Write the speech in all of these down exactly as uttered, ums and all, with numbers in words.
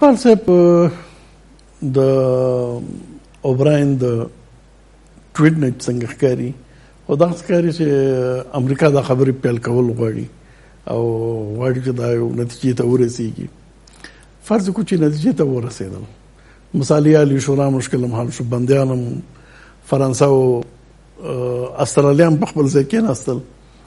اقبال صاحب د اوبراین د ټویټ نه څنګه ښکاري او دا ښکاري چې امریکا دا خبرې پیل کول غواړي او غواړي چې دا یو نتیجې ته ورسیږي. فرض کو چې نتیجې ته ورسېدل، مصالحې عالي شورا مشکل هم حل شو، بندیان هم فرانسه او استرالیا هم په خپل ځای کېناستل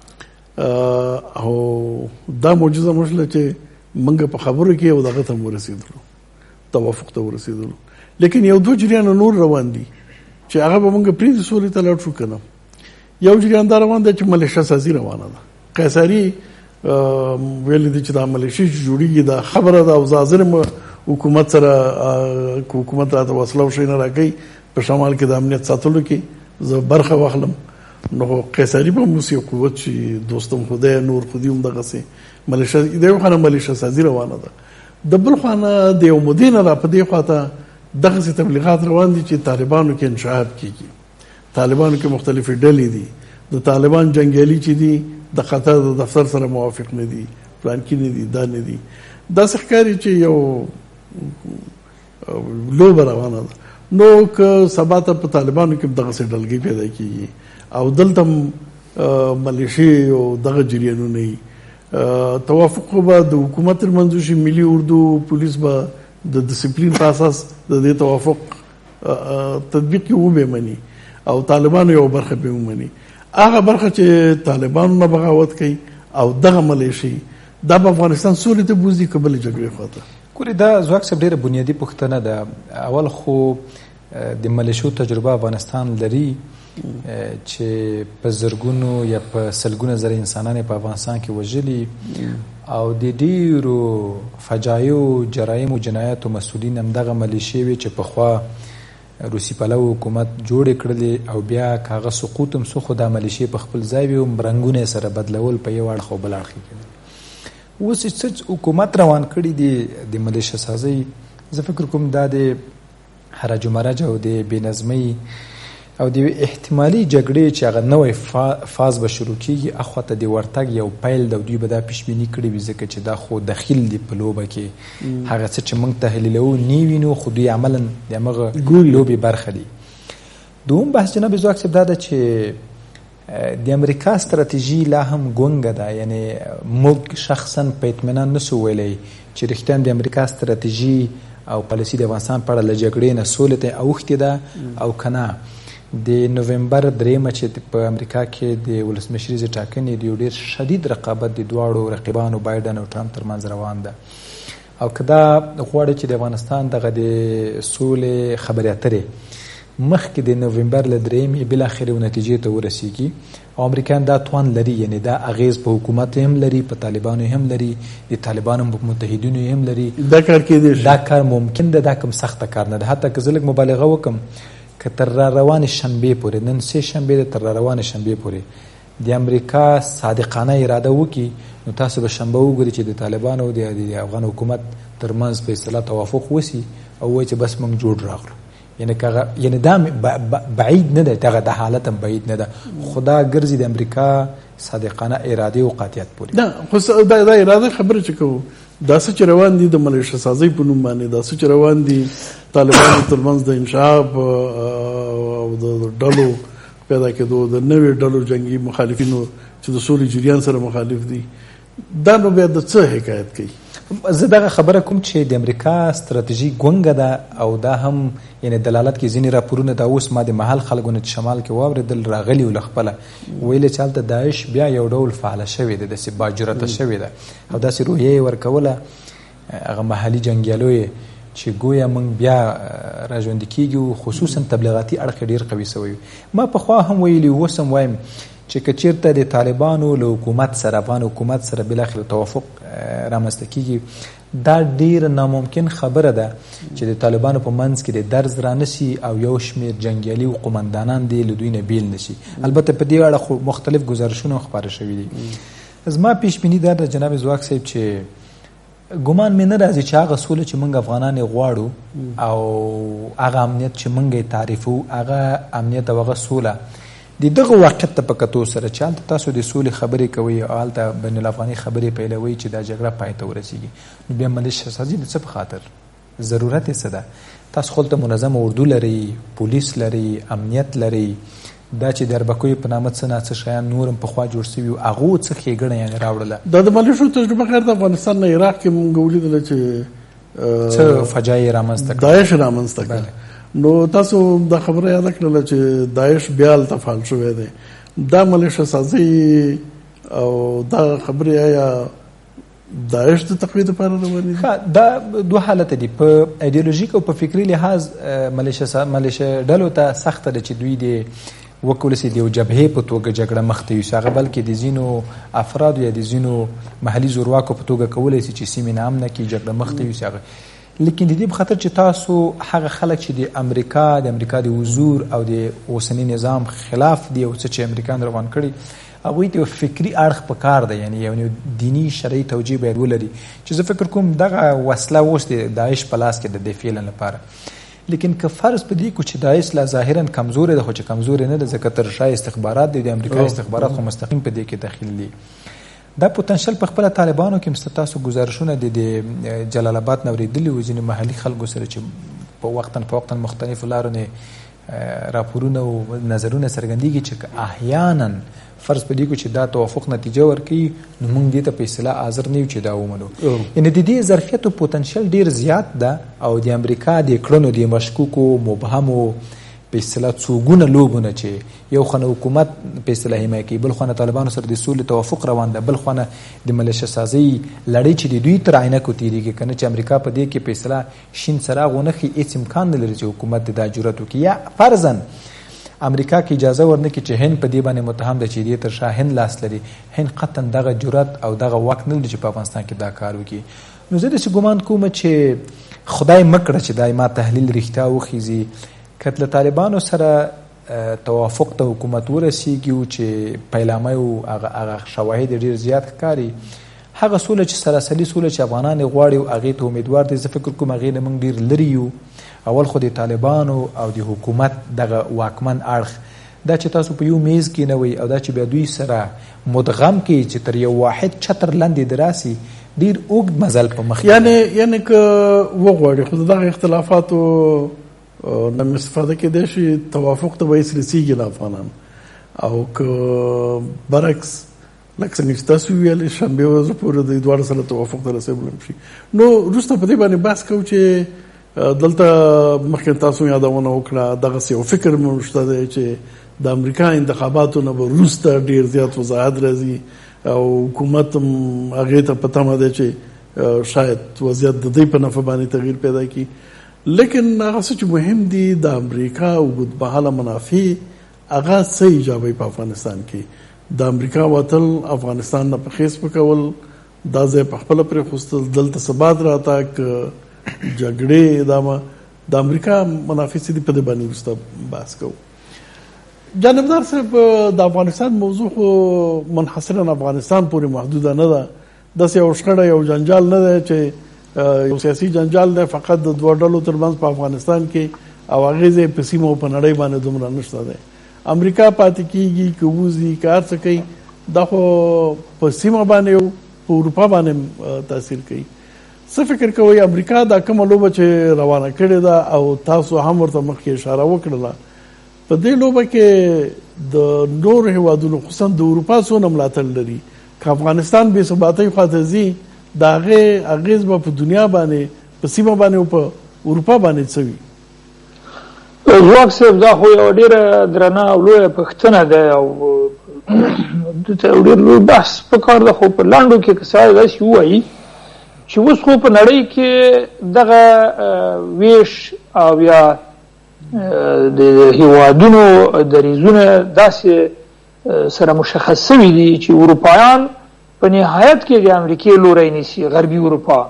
او دا معجزه مو شوله چې موږ په خبرو کې یو دغه ته ورسېدلو، توافق ته ورسېدلو. لیکن یو دوه جریان نور روان دي چې هغه به موږ پرېږدو سولې ته لاړ شو که نه. یو جریان دا روان دی چې ملیشه سازي روانه ده. قیصري ویلي دي چې دا ملیشې چې جوړېږي دا خبره ده او زه م حکومت سره که حکومت راته وسله او شی نه راکوي په شمال کې د امنیت ساتلو کې زه برخه واخلم، نو قیصري به موسی قوت شي، دوستم خدای نور خودي هم دغسې ملیشه د یو خانه ملیشه سازي روانه ده. د بل خانه د یو مودې نه را په دې خواته دغسې تبلیغات روان دي چې طالبانو کې انشعاب کېږي، طالبانو کې مختلفې ډلې دي، د طالبان جنګیالي چې دي د قطر د دفتر سره موافق نه دي، پلان کې نه دي، دا نه دي. داسې ښکاري چې یو لوبه روانه ده. نو که سبا ته په طالبانو کې دغسې ډلګۍ پیدا کېږي او دلته ملیشې او دغه جریانونه وي، توافق به د حکومت ترمنځ وشي، ملي اردو پولیس به د ډسپلین په اساس د دې توافق تطبیق کې ومني او طالبانو یو برخه به ومني. هغه برخه چې طالبانو نه بغاوت کوي او دغه ملیشې دا په افغانستان سولې ته بوځي که بلې جګړې خواته. ګورې دا ځواک صاحب ډېره بنیادي پوښتنه ده. اول خو د ملیشو تجربه افغانستان لري چې په زرګونو یا په سلګونه زره انسانان په افغانستان کې وژلي او د ډېرو فجایعو جرایمو جنایاتو مسؤلین همدغه ملیشې وي چې پخوا روسي پلو حکومت جوړې کړلې او بیا که هغه سقوط هم سو خو دا ملیشې په خپل ځای وي هم رنګونه یې سره بدلول په یو اړخ او بل اړخ کې. اوس چې حکومت روان کړي دي د ملیشه سازۍ، زه فکر کوم دا د هرج و مرج او د بېنظمۍ او د احتمالي جګړې چې هغه نوی فاز به شروع کېږي اخوا ته د ورتګ یو پیل د دوی به دا پیشبیني کړې وي، ځکه چې دا خو دخیل دي په لوبه کې. هغه څه چې موږ تحلیلوو نه وینو خو دوی عملا د همغه لوبې برخه دي. دوم بحث جناب ځواک صاحب دا ده چې د امریکا ستراتیژي لا هم ګونګه ده، یعنی موږ شخصا په اطمینان نسو ویلی چې رښتیا د امریکا ستراتیژي او پالیسي د افغانستان په اړه له جګړې نه سولې ته اوښتې ده او که نه. د نومبر دریمه چې په امریکا کې د ولسمشري ټاکنې د یو ډېر شدید رقابت د دواړو رقیبانو بایډن او ټرمپ ترمنځ روان ده او که دا غواړي چې د افغانستان دغه د سولې خبرې اترې مخکې د نومبر له درېیمې بالاخره نتیجې ته ورسیږي او امریکایان دا توان لري، یعنی دا اغیز په حکومت هم لري، په طالبانو هم لري، د طالبانو په متحدینو هم لري. دا کار کېدای شي، دا کار ممکن ده، دا کوم سخته کار نه ده. حتی که زه لږ مبالغه وکړم که تر را روانې شنبې پورې، نن سې شنبې ده، تر را روانې شنبې پورې د امریکا صادقانه اراده وکړي نو تاسو به شنبه وګورئ چې د طالبانو او د افغان حکومت ترمنځ په اصطلاح توافق وسي او وایي چې بس موږ جوړ راغلو. یعنی که یعنی دا بعید نه ده، دغه د حالت هم بعید نه ده، خدا ګرځي د امریکا صادقانه اراده او قاطعیت پورې. دا خو دا د اراده خبره چې کوو دا څه چې روان دي د ملیشه سازۍ په نوم باندې، دا څه چې روان دي طالبانو ترمنځ د انشعاب او د ډلو پیدا کېدو، د نوې ډلو جنګي مخالفینو چې د سولې جریان سره مخالف دي، دا نو بیا د څه حکایت کوي؟ زه دغه خبره کوم چې د امریکا ستراتیژي ګونګه ده او دا هم یعنی دلالت کې ځینې راپورونه دا اوس ما د محل خلکو نه شمال کې واورېدل راغلي و له خپله ویلې چې هلته داعش بیا یو ډول فعاله شوې ده، داسې باجرته شوې ده او داسې روحیه یې ورکوله هغه محلي جنګیالو یې چې ګویا موږ بیا راژوندي کېږو، خصوصا تبلیغاتي اړخ ډېر قوي شوی. ما پخوا هم ویلي اوس هم وایم چې که چېرته د طالبانو له حکومت سره افغان حکومت سره بالاخره توافق رامنځته کېږي، دا ډېره ناممکن خبره ده چې د طالبانو په منځ کې د درز رانشي او یو شمېر جنګیالي او قمندانان دې له دوی نه بیل نشي. البته په دې اړه خو مختلف ګزارشونه خپاره شوي دي. زما پیشبیني دا ده جناب ځواک صاحب چې ګمان مې نه راځي چې هغه سوله چې موږ افغانان یې غواړو او هغه امنیت چې موږ یې تعریفو، هغه امنیت او هغه سوله د دغه واقعیت ته په کتو سره چې هلته تاسو د سولې خبرې کوئ او هلته بین الافغاني خبرې پیلوئ چې دا جګړه پای ته ورسیږي، نو بیا ملیشه سازي د څه په خاطر؟ ضرورت یې څه ده؟ تاسو خو دلته منظم اردو لري، پولیس لري، امنیت لري، دا چې د اربکیو په نامه څه نه څه شیان نور هم پخوا جوړ سوي وو، هغو څه ښېګڼه یعنې راوړله؟ دا د ملیشو تجربه غیر د افغانستان نه عراق کې موږ ولیدله چې څه فجایع رامنځته کړه، داعش رامنځته کړه. نو تاسو دا خبره یاده کړله چې داعش بیا هلته فعال شوی دی. دا ملیشه سازي او دا خبرې آیا داعش د تقویې دپاره روانې دي؟ دا دوه حالته دي. په ایډیولوژیک او په فکري لحاظ ملیشه ډلو ته سخته ده چې دوی د وکولی سي د یو جبهې په توګه جګړه مخ ته یوسي، هغه بلکې د ځینو افرادو یا د ځینو محلي زورواکو په توګه کولی سي چې سیمې نه امنه کړي، جګړه مخ ته یوسي هغه. لیکن د دې په خاطر چې تاسو هغه خلک چې د امریکا د امریکا د حضور او د اوسني نظام خلاف دي او څه چې امریکایان روان کړي، هغوی ته یو فکري اړخ په کار دی، یعنې یو دیني شرعي توجیه باید ولري چې زه فکر کوم دغه وسله اوس د داعش په لاس کې د دې فعلا لپاره. لیکن که فرض په دې کو چې داعش لا ظاهرا کمزورې ده، خو چې کمزورې نه ده ځکه تر شا استخبارات دي، د امریکا استخبارات خو مستقیم په دې کې داخل دي. دا پوتنشل په خپله طالبانو کې هم تاسو ګزارشونه د جلال آباد نه اورېدلي وو ځینې محلي خلکو سره چې په وقتا په وقتا مختلفو لارو نه راپورونه او نظرونه څرګندېږي چې احیانا فرض په دې کو چې دا توافق نتیجه ورکوي نو موږ دې ته په اصطلاح حاضر نه یو چې دا ومنو. یعنې د دې ظرفیت او پوتنشل ډېر زیات ده او د امریکا د کړنو د مشکوکو مبهمو په اصطلاح څوګونه لوبونه چې یو خانه حکومت په اصطلاح حمایه کوي، بل خانه طالبانو سره د سولې توافق روان ده، بل خانه د ملیشه سازۍ لړۍ چې د دوی تر عینکو تېرېږي، که نه چې امریکا په دې کې په اصطلاح شین څراغ ونه ښي، هېڅ امکان نه لري چې حکومت د دا جرأت وکړي. یا فرضاً امریکا کې اجازه ورنکړي چې هند په دې باندې متهم ده چې دې تر شا هند لاس لري، هند قطعا دغه جرأت او دغه وخت نه لري چې په افغانستان کې دا کار وکړي. نو زه داسې ګمان کوم چې خدای مه کړه چې دا ما تحلیل رښتیا وخیږي، که له طالبانو سره توافق ته حکومت ورسیږي او چې پیلامه او هغه شواهد ډېر زیات ښکاري، هغه سوله چې سراسري سوله چې افغانان یې غواړي او هغې ته امیدوار دي، زه فکر کوم هغې نه موږ ډېر لرې یو. اول خو د طالبانو او د حکومت دغه واکمن اړخ دا چې تاسو په یو میز کېنوئ او دا چې بیا دوی سره مدغم کړي چې تر یو واحد چتر لاندې دراسي، ډېر اوږد مزل په مخ. یعنې یعنې که وغواړي خو د دغه اختلافاتو نه استفاده کېدای شي، توافق ته به هېڅ رسېږي نه افغانان، او که برعکس لکه څنګه چې تاسو وویلې شنبې ورځ پورې د دواړو سره توافق ته رسېدلی شي. نو وروسته په دې باندې بحث کوو چې دلته مخکې تاسو یادونه وکړه دغسې یو فکر مو شته دی چې د امریکا انتخاباتو نه به وروسته ډېر زیات وضاحت راځي او حکومت هم هغې ته په تمه دی چې شاید وضعیت د دوی په نفع باندې تغییر پیدا کړي. لیکن هغه څه چې مهم دي د امریکا اوږدمهاله منافع هغه څه ایجابوي په افغانستان کې. د امریکا وتل، افغانستان نه په خیس پکول، دا ځای په خپله پرېښوستل، دلته ثبات راتګ، جګړې ادامه، د امریکا منافع څه دي په دې باندې وروسته بحث کوو. جانبدار صاحب د افغانستان موضوع خو منحصرا افغانستان پورې محدوده نه ده، داسې یو شخړه یو جنجال نه دی چې یو سیاسي جنجال دی فقط د دوه ډلو ترمنځ په افغانستان کې او اغېز یې په سیمه او په نړۍ باندې دومره نشته دی. امریکا پاتې کېږي که وځي که هر څه کوي، دا خو په سیمه باندې او په اروپا باندې تاثیر کوي. څه فکر کوئ امریکا دا کومه لوبه چې روانه کړې ده او تاسو هم ورته مخکې اشاره وکړله، په دې لوبه کې د نور هیوادونو خصوصا د اروپا څونه ملاتړ لري؟ که افغانستان بې ثباتۍ خواته ځي د هغې اغېز به په دنیا باندې، په سیمه باندې او په اروپا باندې څه وي؟ ځواک صاحب دا خو یوه ډېره درنه او لویه پوښتنه ده او دلته یو ډېر لوی بحث پکار ده، خو په لنډو کې که سړی داسې ووایي چې اوس خو په نړۍ کې دغه ویش او یا د هیوادونو دریځونه داسې سره مشخص شوي دي چې اروپایان په نهایت کې د امریکې لوری نیسي، غربي اروپا.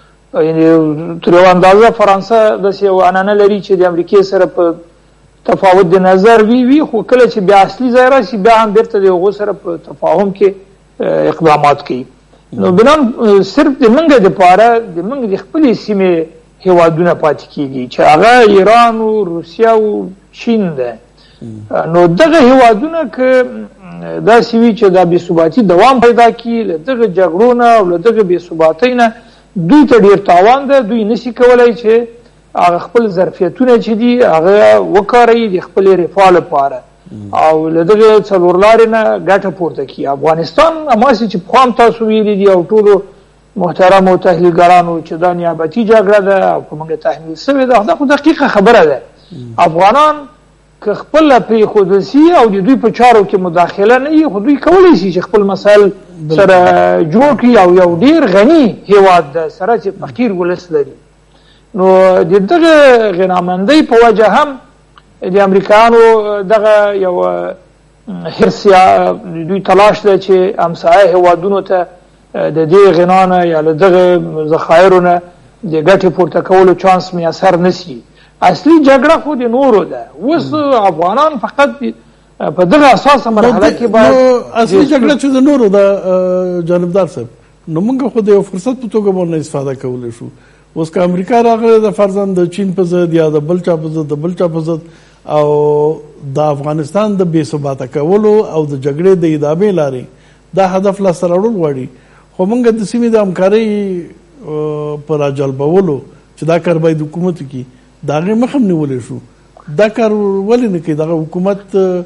یعنې تر یوه اندازه فرانسه داسې یو عنعنه لري چې د امریکې سره په تفاوت د نظر وي وي خو کله چې بیا اصلي ځای راشي بیا هم بېرته د هغو سره په تفاهم کې اقدامات کوي. نو بنان صرف د موږ دپاره د موږ د خپلې سیمې هیوادونه پاتې کېږي چې هغه ایران او روسیه او چین ده. نو دغه هیوادونه که داسې وي چې دا بې ثباتي دوام پیدا کړي، له دغه جګړو نه او له دغه بې ثباتۍ نه دوی ته ډیر تاوان ده. دوی نشي کولای چې هغه خپل ظرفیتونه چې دي هغه وکاروي د خپل رفاه لپاره او له دغه څلور لارې نه ګټه پورته کړي. افغانستان هماسې چې پخوا هم تاسو ویلي دي او ټولو محترمو تحلیلګرانو چې دا نیابتي جګړه ده او که موږ تحمیل سوې ده، دا خو دقیقه خبره ده. افغانان که خپله پرېښودل سي او د دوی په چارو کې مداخله نه وي، خو دوی کولی شي چې خپل مسایل سره جوړ کړي او یو ډېر غني هېواد ده سره چې فقیر ولس لري. نو د دغه غنامندۍ په وجه هم د امریکایانو دغه یو حرص دوی تلاش ده چې همسایه هېوادونو ته د دې غنا نه یا له دغه ذخایرو نه د ګټې پورته کولو چانس میسر نسي. اصلي جګړه خو د نورو ده. اوس افغانان فقط په دغه اساسه مرحله کې باید اصلي جګړه چې د نورو ده جانبدار صاحب، نو موږ خو د یو فرصت په توګه باندې استفاده کولی شو. اوس که امریکا راغله د فرضاً د چین په ضد یا د بل چا په ضد د بل چا په ضد او د افغانستان د بې ثباته کولو او د جګړې د ادامې لارې دا هدف لاسته راوړل غواړي، خو موږ د سیمې د همکارۍ په راجلبولو چې دا کار باید حکومت وکړي د هغې مخه هم نیولی شو. دا کار ولې نه کوي؟ دغه حکومت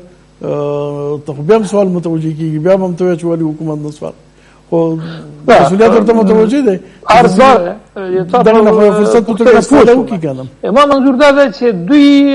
ته خو بیا هم سوال متوجه کېږي، بیا هم ته وایه چې ولې حکومت نه سوال، خو مسؤلیت ورته متوجه دی. ارزه دغه نه خو فرصت په توګه استفاده وکړي که نه. ما منظور دا ده چې دوی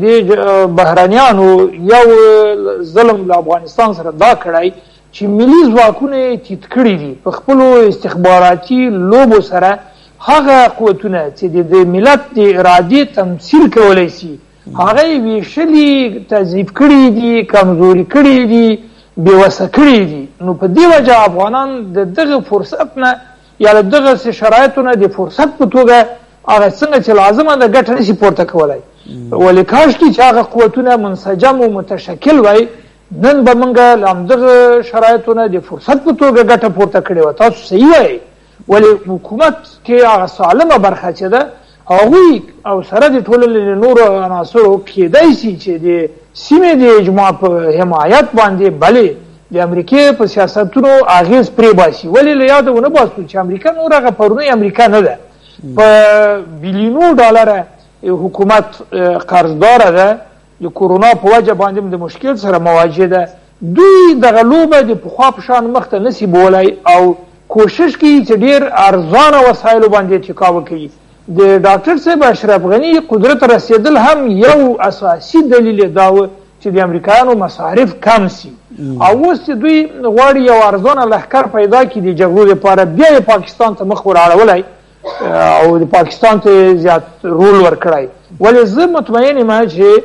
د بهرنیانو یو ظلم له افغانستان سره دا کړی چې ملي ځواکونه یې تیت کړي دي په خپلو استخباراتي لوبو سره. هغه قوتونه چې د ملت د ارادې تمثیل کولی شي هغه یې ویشلي، تضعیف کړي دي، کمزوري کړي دي، بېوسه کړي دي. نو په دې وجه افغانان د دغه فرصت نه یا له دغسې شرایطو نه د فرصت په توګه هغه څنګه چې لازمه ده ګټه نشي پورته کولی. ولې کاشکې چې هغه قوتونه منسجم و متشکل وای، نن به موږ له همدغه شرایطو نه د فرصت په توګه ګټه پورته کړې وه. تاسو صحیح وایئ، ولې حکومت کې هغه سالمه برخه چې ده هغوی او سره د ټولنې له نورو عناصرو کېدای شي چې د سیمې د اجماع په حمایت باندې بلې د امریکې په سیاستونو اغېز پرې باسي. ولې له یاده ونه باسو چې امریکا نور هغه پرونی امریکا نه ده، په بیلیونو ډالره حکومت قرضداره ده، د کورونا په وجه باندې د مشکل سره مواجه ده. دوی دغه لوبه د پخوا په شان مخته نسي بولی او کوشش کوي چې ډېر ارزانه وسایلو باندې اتکا وکړي. د ډاکټر صاحب اشرف غني قدرت رسېدل هم یو اساسي دلیل دا و چې د امریکایانو مصارف کم سي او اوس چې دوی غواړي یو ارزانه لښکر پیدا کړي د جګړو لپاره، بیا یې پاکستان ته مخ ور اړولی او د پاکستان ته زیات رول ورکړی. ولې زه مطمئن یم چې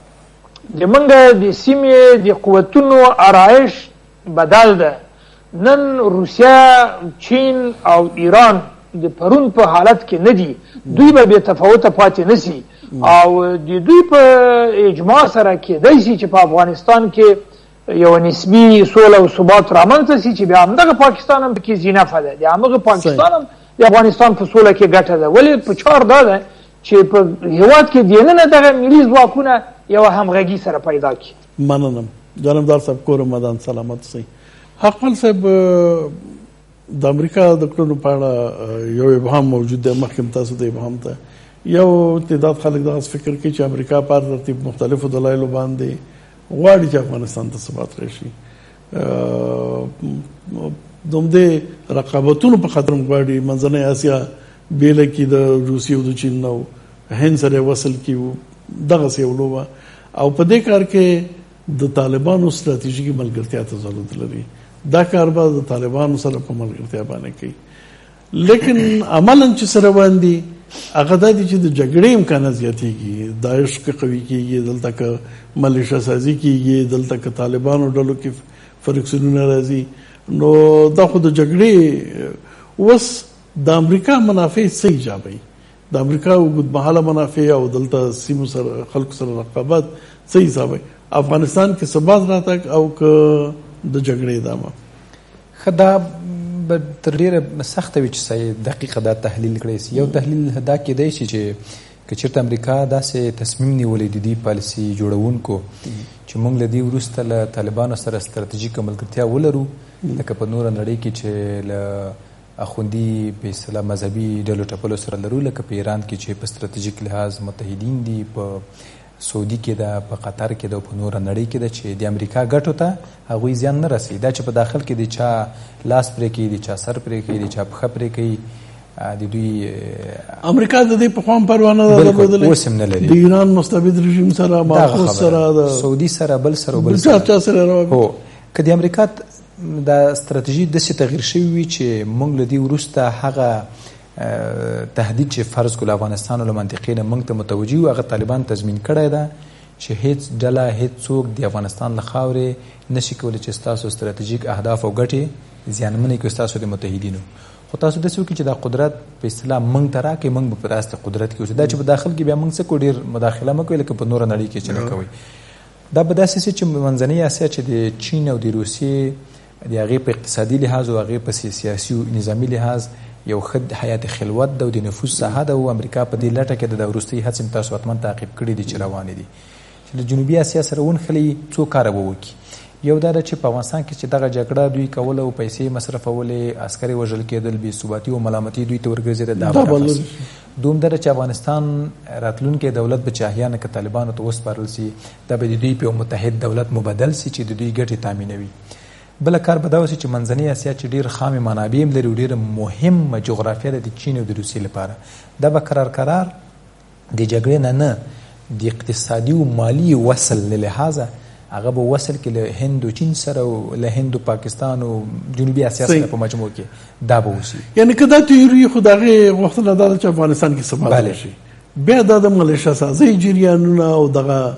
د موږ د سیمې د قوتونو آرایش بدل ده. نن روسیه، چین او ایران د پرون په حالت کې نه دي، دوی به بې تفاوته پاتې نسی او د دوی په اجماع سره کېدای شي چې په افغانستان کې یو نسبي سوله او ثبات رامنځته سي چې بیا همدغه پاکستان هم پکې زینفه ده، د همغه پاکستان هم د افغانستان په سوله کې ګټه ده. ولې په چار دا ده چې په هېواد کې دننه دغه ملي ځواکونه یو همغږي سره پیدا کړي. مننم جانبدار صاحب، کور مدان سلامت اوسئ. حقمل صاحب، د امریکا د کړنو په اړه یو ابهام موجود دی، مخکې تاسو د ابهام ته یو تعداد خلک دغسې فکر کوي چې امریکا په هر ترتیب مختلفو دلایلو باندې غواړي چې افغانستان ته ثبات راشي، د همدې رقابتونو په خاطر هم غواړي منځنۍ اسیا بیله کړي د روسیې او د چین او هند سره وصل کړي، دغسې یو لوبه او په دې کار کې د طالبانو ستراتیژیکي ملګرتیا تسلط لري. دا کار به د طالبانو سره په ملګرتیا باندې کوي، لیکن عملاً چې سره باندې هغه دا دي چې د جګړې امکانات زیاتېږي، داعش که قوي کېږي، دلته که ملیشه سازي کېږي، دلته که طالبانو ډلو کې فرکسیونونه راځي، نو دا خو د جګړې اوس د امریکا منافع څه ایجابوي؟ د امریکا اوږدمهاله منافع او دلته سیمو سره خلکو سره رقابت څه حسابوي؟ افغانستان کې ثبات راتګ او که د جګړې ادامه؟ ښه، دا به تر ډېره سخته وي چې صحیح دقیقه دا تحلیل کړی سي. یو تحلیل دا کېدی شي چې که چېرته امریکا داسې تصمیم نیولی د دې پالیسي جوړونکو چې موږ له دې وروسته له طالبانو سره ستراتیژیکه ملګرتیا ولرو، لکه په نوره نړۍ کې چې له اخوندي په اصطلاح مذهبي ډلو ټپلو سره لرو، لکه په ایران کې چې په ستراتیژیک لحاظ متحدین دي، په سعودي کې ده، په قطر کې ده، په نوره نړۍ کې ده، چې د امریکا ګټو ته هغوی زیان نه رسوي. دا چې په داخل کې د چا لاس پرې کوي، د چا سر پرې کوي، د چا پښه پرې کوي، د دوی امریکا د دې په خوا پروا نه درلودلې، اوس هم نه لري. د ایران مستبد رژیم سره، ماخوذ سره، د سعودي سره، بل سره بل چا سره. هو که د امریکا دا ستراتیژي داسې تغییر شوي وي چې موږ له دې وروسته هغه تهدید چې فرض کړو افغانستان له منطقې نه موږ ته متوجه وو، هغه طالبان تضمین کړی ده چې هیڅ ډله هیڅ څوک د افغانستان له خاورې نشي کولی چې ستاسو ستراتیژیک اهداف او ګټې زیانمنې کړي ستاسو د متحدینو. خو تاسو داسې وکړئ چې دا قدرت په اصطلاح موږ ته راکړئ، موږ به په داسې قدرت کې اوسو. دا چې په داخل کې بیا موږ څه کوو، ډېر مداخله مه کوئ لکه په نوره نړۍ کې چې نه کوئ. دا به داسې شي چې منځنۍ اسیا چې د چین او د روسیې د هغې په اقتصادي لحاظ او هغې په سیاسي او نظامي لحاظ یو ښه حیات خلوت ده او د نفوذ ساحه ده، او امریکا په دې لټه کې د وروستۍ هڅې هم تاسو حتما تعقیب کړي دي چې روانې دي چې د جنوبي اسیا سره ونښلي، څو کاره به وکړي. یو دا ده چې په افغانستان کې چې دغه جګړه دوی کوله او پیسې مصرفولې، عسکرې وژل کېدل، بې ثباتي او ملامتي دوی ته ورګرځېده، دا به دوم دا ده چې افغانستان راتلونکی دولت به چې احیانا که طالبانو ته وسپارل سي، دا به د دوی په یو متحد دولت مبدل سي چې د دوی ګټې تامینوي. بل کار به دا وسي چې منځنۍ اسیا چې ډېر خامې منابع هم لري، ډېره مهمه جغرافیه ده د چین او د روسیې لپاره، دا به قرار قرار د جګړې نه نه د اقتصادي او مالی وصل له لحاظه هغه به وصل کې له هند او چین سره او له هند او پاکستان او جنوبي اسیا سره په مجموع کې دا به وشي. یعنی که دا تیوري خو د هغې غوښتنه دا ده چې افغانستان کې ثبات راشي، بیا دا د ملیشه سازۍ جریانونه او دغه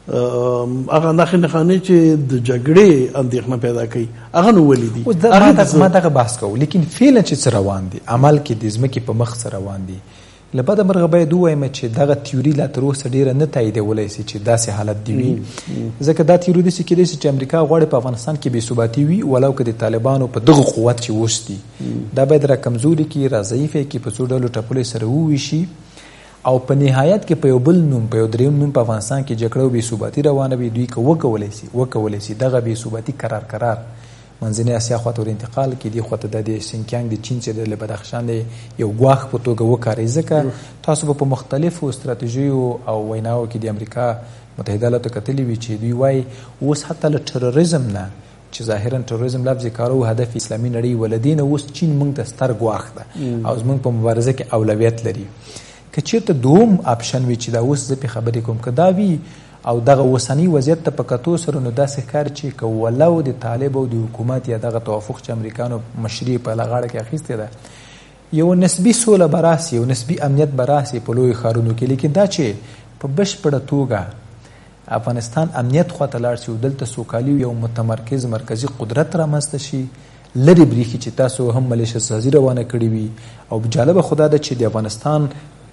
هغه نښې نښانې چې د جګړې اندېښنه پیدا کوي هغه نو ولې دي. ما دغه بحث کوو، لیکن فعلا چې څه روان دي، عمل کې د ځمکې په مخ څه روان دي. له بده مرغه باید ووایم چې دغه تیوري لا تر اوسه ډېره نه تاییدولی سي چې داسې حالت دي وي، ځکه دا تیوري داسې کیدای سي چې امریکا غواړي په افغانستان کې بې ثباتي وي، ولو که د طالبانو په دغه قوت چې اوس دي دا باید را کمزوري کړي، را ضعیفه کړي، په څو ډلو ټپلې سره وویشي، او په نهایت کې په یو بل نوم، په یو دریم نوم په افغانستان کې جګړه او بې ثباتي روانه وي. دوی که وکولی سي وکولی سي دغه بې ثباتي قرار قرار منځنۍ اسیا خواته ور انتقال کړي، دې خواته د سینکیانګ د چین چې د بدخشان د یو ګواښ په توګه وکاروي، ځکه تاسو به په مختلفو ستراتیژیو او ویناو کې د امریکا متحده ایالاتو کتلي وي چې دوی وایي اوس حتی له ټروریزم نه چې ظاهرا ټروریزم لفظ کارو هدف اسلامي نړۍ ولدین، اوس چین موږ ته ستر ګواښ ده او زموږ په مبارزه کې اولویت لري. که چېرته دوم آپشن وي چې دا اوس زه پې خبرې کوم، که دا وي او دغه اوسنی وضعیت ته په کتو سره، نو داسې ښکار چې که ولو د طالب او د حکومت یا دغه توافق چې امریکانو مشري په غاړه کې اخیستې ده، یو نسبي سوله به راسي، یو نسبي امنیت به راسي په لویو ښارونو کې، لیکن دا چې په بشپړه توګه افغانستان امنیت خواته لاړ شي او دلته سوکالي یو متمرکز مرکزي قدرت رامنځته شي، لرې بریښي چې تاسو هم ملیشه سازي روانه کړې وي. او جالبه خدا ده چې د افغانستان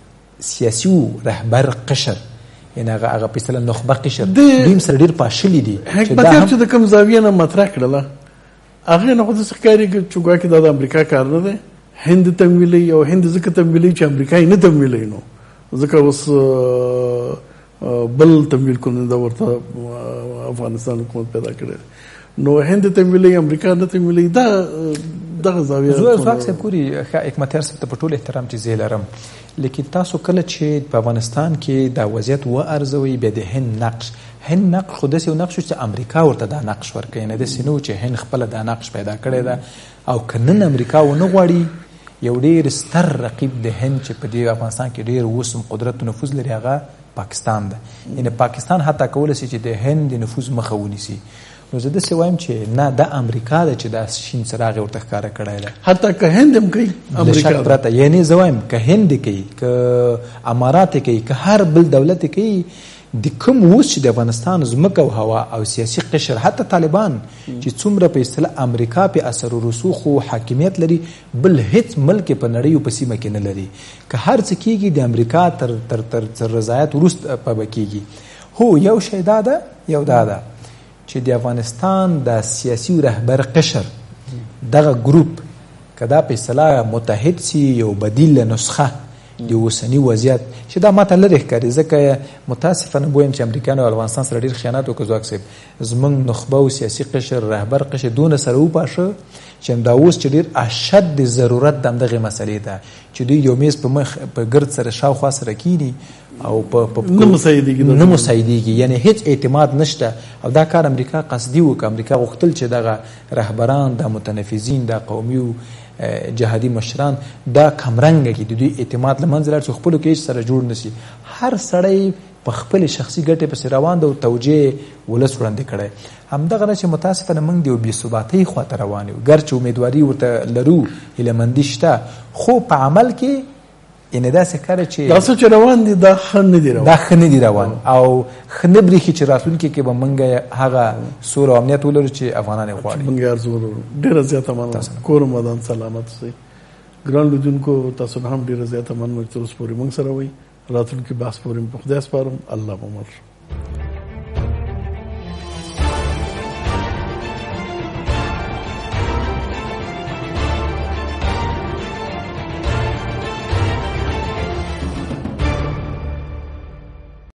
سیاسي رهبر قشر، یعنی هغه هغه په اصطلاح نخبه قشر دوی سره ډېر پاشلي دي، حکمتیار چې د کوم زاویې نه مطرح کړله هغې نه خو داسې ښکاري چې ګواکې دا د امریکا کار نه دی، هند تمویلوي، او هند ځکه تمویلوي چې امریکا یې نه تمویلوي، نو ځکه اوس بل تمویل کننده ورته افغانستان حکومت پیدا کړی، نو هند تمویلوي، امریکا نه تمویلوي. دا دغه زاویه زه ځواک صاحب ګوري حکمتیار صاحب ته په ټول احترام چې زه لرم، لیکن تاسو کله چې په افغانستان کې دا وضعیت وارزوي، بیا د هند نقش هند نقش خو داسې یو نقش چې امریکا ورته دا نقش ورکوي، نه داسې نه و چې هند خپله دا نقش پیدا کړی ده، او که نن امریکا ونه غواړي یو ډېر ستر رقیب د هند چې په دې افغانستان کې ډېر اوس نفوذ نفوذ لري هغه پاکستان ده، یعنی پاکستان حتی کولی شي چې د هند د نفوذ مخه ونیسي. نو زه داسې وایم چې نه، دا امریکا ده چې دا شین څراغ یې ورته ښکاره کړی ده، حتی که هند هم کوي امریکا پرته، یعنی زه وایم که هند کوي، که امارات کوي، که هر بل دولت کوي، د کوم اوس چې د افغانستان ځمکه او هوا او سیاسي قشر، حتی طالبان چې څومره په اصطلاح امریکا په اثر و رسوخ او حاکمیت لري، بل هیڅ ملک په نړۍ او په سیمه کې نه لري، که هر څه کېږي د امریکا تر تر تر رضایت وروسته به کېږي. هو یو شی دا ده، یو دا ده چې د افغانستان د سیاسي رهبر قشر دغه ګروپ که دا په اصطلاح متحد سي، یو بدیل نسخه د اوسني وضعیت چې دا ماته لرې ښکاري. ځکه متاسفانه بویم چې امریکایانو او افغانستان سره ډېر خیانت وکړ. ځواک صاحب زموږ نخبه او سیاسي قشر رهبر قشر دونه سره وپاشه چې دا اوس چې ډېر اشد د ضرورت د همدغې مسلې ده چې دوی یو میز په مخ په ګرد سره شاوخوا سره کینی او په نه مساعدېږي نه مساعدېږي یعنی هیڅ اعتماد نشته. او دا کار امریکا قصدي وکړ. امریکا غوښتل چې دغه رهبران د متنفذین د قومي او جهادي مشران دا کمرنګه کې د دوی اعتماد له منځه لاړ چې خپلو کې هېڅ سره جوړ نشي. هر سړی په خپل شخصي ګټې پسې روان ده او توجیه ولس وړاندې کړی. همدغه نه چې متاسفانه موږ د یو بېثباتۍ خواته روان یو. ګرچې امیدواري ورته لرو، هیلهمندي شته، خو په عمل کې یعنې داسې کار چې دا څه چې روان دي دا ښه نه دي روان دا ښه نه دي روان او ښه نه برېښي چې راتلونکي کې به موږ هغه سوله او امنیت ولرو چې افغانان یې غواړي. موږ یې ارزو ولرو. ډېره زیاته مننه. کور مدان سلامت اوسئ. ګران لیدونکو تاسو نه هم ډېره زیاته مننه چې اوس پورې موږ سره وئ. راتلونکي بحث پورې په خدای سپارم. الله مو مل.